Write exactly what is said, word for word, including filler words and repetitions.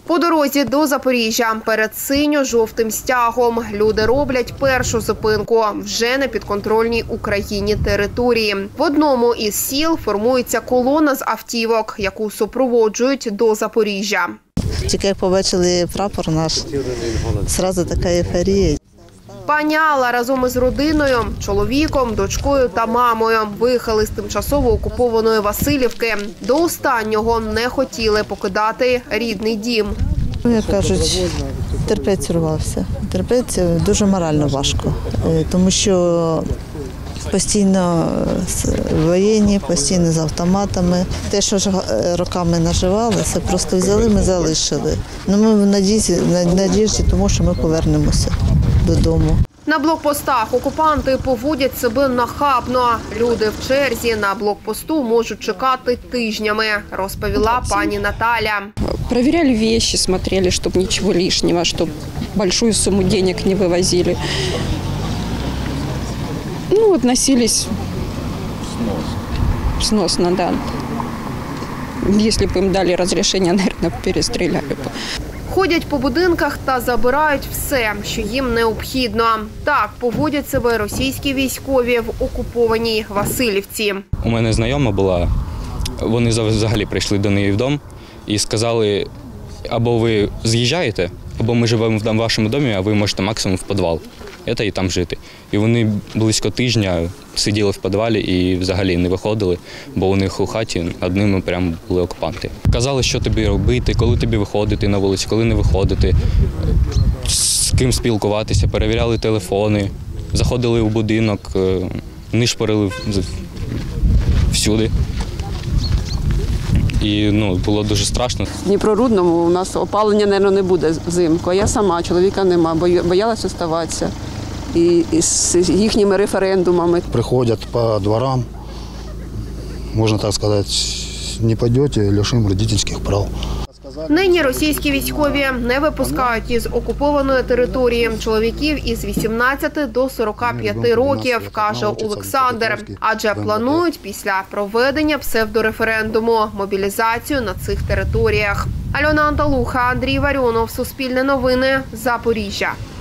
По дорозі до Запоріжжя перед синьо-жовтим стягом люди роблять першу зупинку вже на підконтрольній Україні території. В одному із сіл формується колона з автівок, яку супроводжують до Запоріжжя. Тільки як побачили прапор наш, одразу така ейфорія. Пані Алла разом із родиною, чоловіком, дочкою та мамою виїхали з тимчасово окупованої Василівки. До останнього не хотіли покидати рідний дім. Як кажуть, терпець рвався. Терпець дуже морально важко, тому що постійно воєнні, постійно з автоматами. Те, що роками наживалося, просто взяли, ми залишили. Ну, ми в надіжді, надіжді, тому що ми повернемося додому. На блокпостах окупанти поводять себе нахабно. Люди в черзі на блокпосту можуть чекати тижнями, розповіла пані Наталя. Проверяли вещи, смотрели, чтобы ничего лишнего, чтобы большую сумму денег не вывозили. Ну, относились сносно, да. Если бы им дали разрешение, наверное, перестреляли бы. Ходять по будинках та забирають все, що їм необхідно. Так поводять себе російські військові в окупованій Василівці. У мене знайома була, вони взагалі прийшли до неї в дом і сказали, або ви з'їжджаєте, або ми живемо в вашому домі, а ви можете максимум в підвал. Це і там жити. І вони близько тижня сиділи в підвалі і взагалі не виходили, бо у них у хаті над ними прямо були окупанти. Казали, що тобі робити, коли тобі виходити на вулицю, коли не виходити, з ким спілкуватися, перевіряли телефони, заходили в будинок, нишпорили всюди. І ну, було дуже страшно. В Дніпрорудному у нас опалення, мабуть, не буде взимку. Я сама, чоловіка нема, боялася залишатися. І з їхніми референдумами. Приходять по дворам, можна так сказати, не підете, лишимо родительських прав. Нині російські військові не випускають із окупованої території чоловіків із вісімнадцяти до сорока п'яти років, каже Олександр. Адже планують після проведення псевдореферендуму мобілізацію на цих територіях. Альона Анталуха, Андрій Варіонов, Суспільне новини, Запоріжжя.